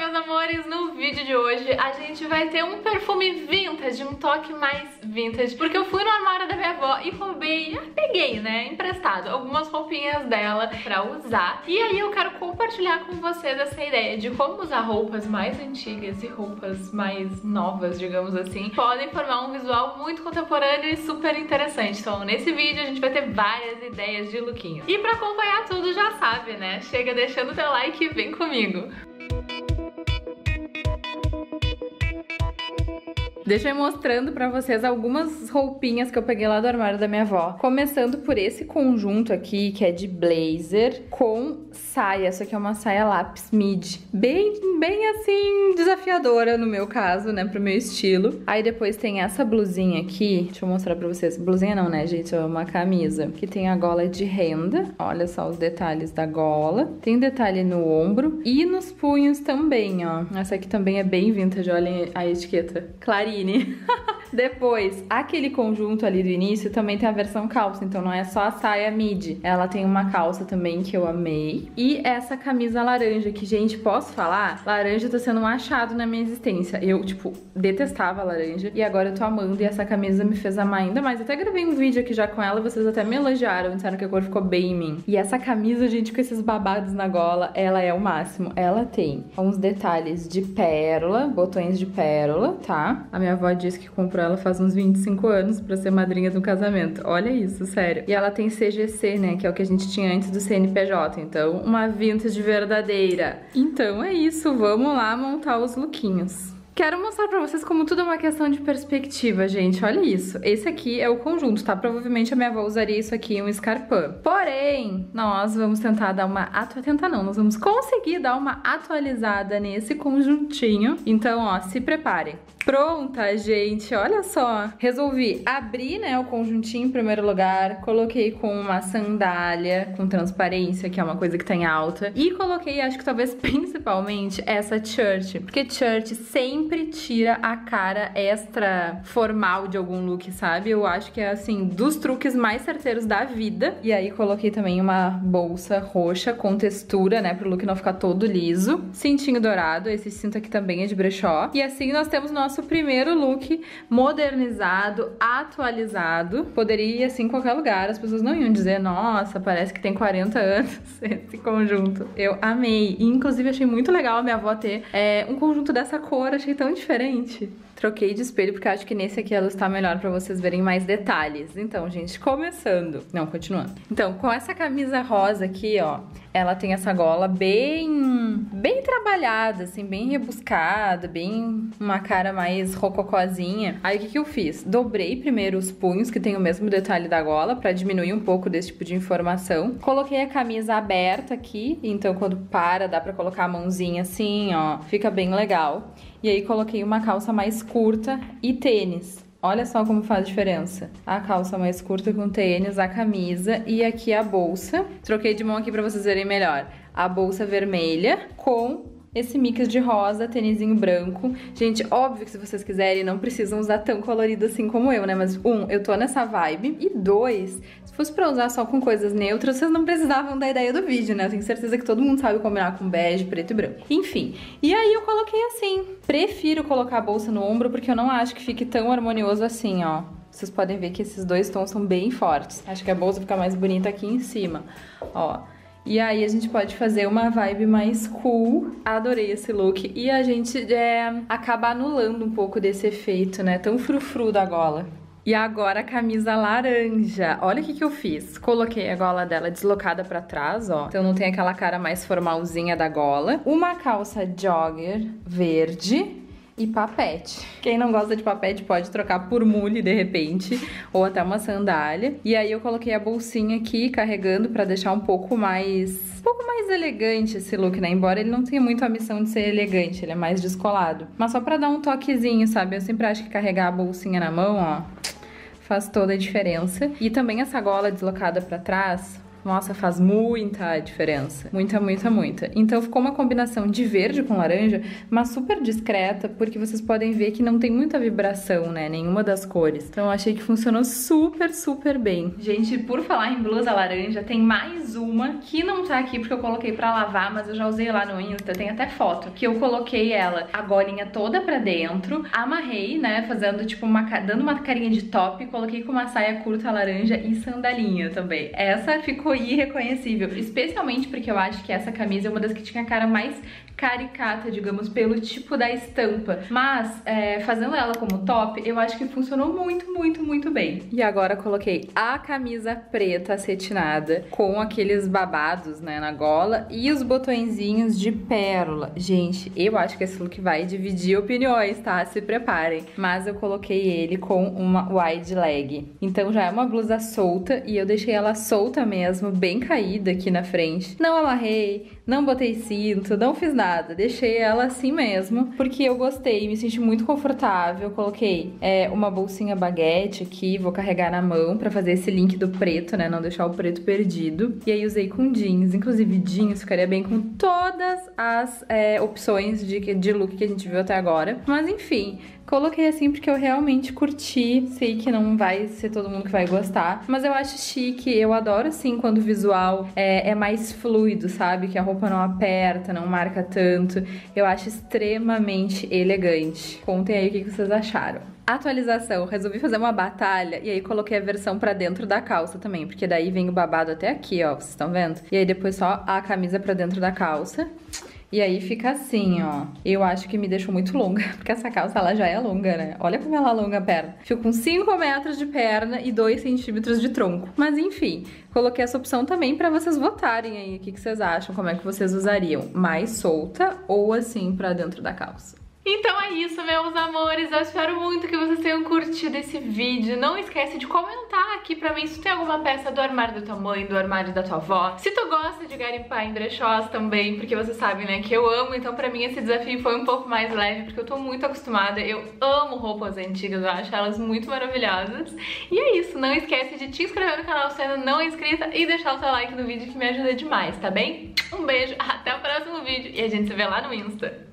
meus amores, no vídeo de hoje a gente vai ter um perfume vintage, um toque mais vintage, porque eu fui no armário da minha avó e roubei, peguei, né, emprestado algumas roupinhas dela pra usar. E aí eu quero compartilhar com vocês essa ideia de como usar roupas mais antigas e roupas mais novas, digamos assim, podem formar um visual muito contemporâneo e super interessante. Então nesse vídeo a gente vai ter várias ideias de lookinho. E pra acompanhar tudo já sabe, né, chega deixando o teu like e vem comigo. Deixa eu ir mostrando pra vocês algumas roupinhas que eu peguei lá do armário da minha avó. Começando por esse conjunto aqui, que é de blazer com saia. Essa aqui é uma saia lápis midi. Bem assim, desafiadora no meu caso, né, pro meu estilo. Aí depois tem essa blusinha aqui. Deixa eu mostrar pra vocês. Blusinha não, né, gente? É uma camisa. Que tem a gola de renda. Olha só os detalhes da gola. Tem detalhe no ombro e nos punhos também, ó. Essa aqui também é bem vintage, olhem a etiqueta. Clarinha. Depois, aquele conjunto ali do início também tem a versão calça, então não é só a saia midi. Ela tem uma calça também que eu amei. E essa camisa laranja que, gente, posso falar? Laranja tá sendo um achado na minha existência. Eu, tipo, detestava laranja e agora eu tô amando e essa camisa me fez amar ainda mais. Eu até gravei um vídeo aqui já com ela, vocês até me elogiaram, disseram que a cor ficou bem em mim. E essa camisa, gente, com esses babados na gola, ela é o máximo. Ela tem uns detalhes de pérola, botões de pérola, tá? A minha avó disse que comprou ela faz uns 25 anos pra ser madrinha do casamento. Olha isso, sério. E ela tem CGC, né, que é o que a gente tinha antes do CNPJ. Então, uma vintage verdadeira. Então é isso, vamos lá montar os lookinhos. Quero mostrar pra vocês como tudo é uma questão de perspectiva, gente. Olha isso. Esse aqui é o conjunto, tá? Provavelmente a minha avó usaria isso aqui em um escarpão. Porém, nós vamos tentar dar uma... nós vamos conseguir dar uma atualizada nesse conjuntinho. Então, ó, se preparem. Pronta, gente, olha só. Resolvi abrir, né, o conjuntinho em primeiro lugar. Coloquei com uma sandália com transparência, que é uma coisa que tá em alta. E coloquei, acho que talvez principalmente, essa shirt. Porque shirt sempre tira a cara extra formal de algum look, sabe? Eu acho que é, assim, dos truques mais certeiros da vida. E aí coloquei também uma bolsa roxa com textura, né, pro look não ficar todo liso. Cintinho dourado, esse cinto aqui também é de brechó. E assim nós temos nosso primeiro look modernizado, atualizado. Poderia ir assim em qualquer lugar, as pessoas não iam dizer, nossa, parece que tem 40 anos esse conjunto. Eu amei, e inclusive achei muito legal a minha avó ter um conjunto dessa cor, achei tão diferente. Troquei de espelho porque acho que nesse aqui ela está melhor pra vocês verem mais detalhes. Então, gente, começando. Não, continuando. Então, com essa camisa rosa aqui, ó, ela tem essa gola bem trabalhada, assim, bem rebuscada, bem uma cara mais rococozinha. Aí, o que eu fiz? Dobrei primeiro os punhos, que tem o mesmo detalhe da gola, pra diminuir um pouco desse tipo de informação. Coloquei a camisa aberta aqui, então quando para, dá pra colocar a mãozinha assim, ó, fica bem legal. E aí coloquei uma calça mais curta e tênis. Olha só como faz diferença. A calça mais curta com tênis, a camisa e aqui a bolsa. Troquei de mão aqui pra vocês verem melhor. A bolsa vermelha com esse mix de rosa, tênisinho branco. Gente, óbvio que se vocês quiserem, não precisam usar tão colorido assim como eu, né? Mas, eu tô nessa vibe. E dois, se fosse pra usar só com coisas neutras, vocês não precisavam da ideia do vídeo, né? Eu tenho certeza que todo mundo sabe combinar com bege, preto e branco. Enfim, e aí eu coloquei assim. Prefiro colocar a bolsa no ombro porque eu não acho que fique tão harmonioso assim, ó. Vocês podem ver que esses dois tons são bem fortes. Acho que a bolsa fica mais bonita aqui em cima, ó. E aí a gente pode fazer uma vibe mais cool. Adorei esse look. E a gente acaba anulando um pouco desse efeito, né? Tão frufru da gola. E agora a camisa laranja. Olha o que eu fiz. Coloquei a gola dela deslocada pra trás, ó. Então não tem aquela cara mais formalzinha da gola. Uma calça jogger verde e papete. Quem não gosta de papete pode trocar por mule de repente, ou até uma sandália. E aí eu coloquei a bolsinha aqui carregando pra deixar um pouco mais elegante esse look, né? Embora ele não tenha muito a missão de ser elegante, ele é mais descolado. Mas só pra dar um toquezinho, sabe? Eu sempre acho que carregar a bolsinha na mão, ó, faz toda a diferença. E também essa gola deslocada pra trás Nossa, faz muita diferença. Muita, muita, muita. Então ficou uma combinação de verde com laranja, mas super discreta, porque vocês podem ver que não tem muita vibração, né? Nenhuma das cores. Então eu achei que funcionou super, super bem. Gente, por falar em blusa laranja, tem mais uma que não tá aqui porque eu coloquei pra lavar, mas eu já usei lá no Insta, tem até foto, que eu coloquei ela a golinha toda pra dentro, amarrei, né, fazendo tipo dando uma carinha de top, coloquei com uma saia curta laranja e sandalinha também. Essa ficou irreconhecível, especialmente porque eu acho que essa camisa é uma das que tinha a cara mais caricata, digamos, pelo tipo da estampa. Mas, fazendo ela como top, eu acho que funcionou muito, muito, muito bem. E agora coloquei a camisa preta acetinada com aqueles babados, né, na gola e os botõezinhos de pérola. Gente, eu acho que esse look vai dividir opiniões, tá? Se preparem. Mas eu coloquei ele com uma wide leg. Então já é uma blusa solta e eu deixei ela solta mesmo, bem caída aqui na frente. Não amarrei, não botei cinto, não fiz nada. Deixei ela assim mesmo, porque eu gostei, me senti muito confortável. Coloquei uma bolsinha baguete aqui, vou carregar na mão pra fazer esse link do preto, né? Não deixar o preto perdido. E aí usei com jeans. Inclusive jeans ficaria bem com todas as opções de look que a gente viu até agora. Mas enfim, coloquei assim porque eu realmente curti. Sei que não vai ser todo mundo que vai gostar, mas eu acho chique. Eu adoro assim quando o visual é mais fluido, sabe? Que a roupa não aperta, não marca tanto. Eu acho extremamente elegante. Contem aí o que vocês acharam. Atualização, resolvi fazer uma batalha e aí coloquei a versão pra dentro da calça também, porque daí vem o babado até aqui, ó, vocês estão vendo? E aí depois só a camisa pra dentro da calça. E aí fica assim, ó. Eu acho que me deixou muito longa, porque essa calça ela já é longa, né? Olha como ela alonga a perna. Fico com 5 metros de perna e 2 centímetros de tronco. Mas enfim, coloquei essa opção também pra vocês votarem aí. O que vocês acham? Como é que vocês usariam? Mais solta ou assim pra dentro da calça? Então é isso, meus amores, eu espero muito que vocês tenham curtido esse vídeo. Não esquece de comentar aqui pra mim se tem alguma peça do armário da tua mãe, do armário da tua avó. Se tu gosta de garimpar em brechós também, porque vocês sabem, né, que eu amo. Então pra mim esse desafio foi um pouco mais leve, porque eu tô muito acostumada. Eu amo roupas antigas, eu acho elas muito maravilhosas. E é isso, não esquece de te inscrever no canal se ainda não é inscrita e deixar o seu like no vídeo que me ajuda demais, tá bem? Um beijo, até o próximo vídeo e a gente se vê lá no Insta.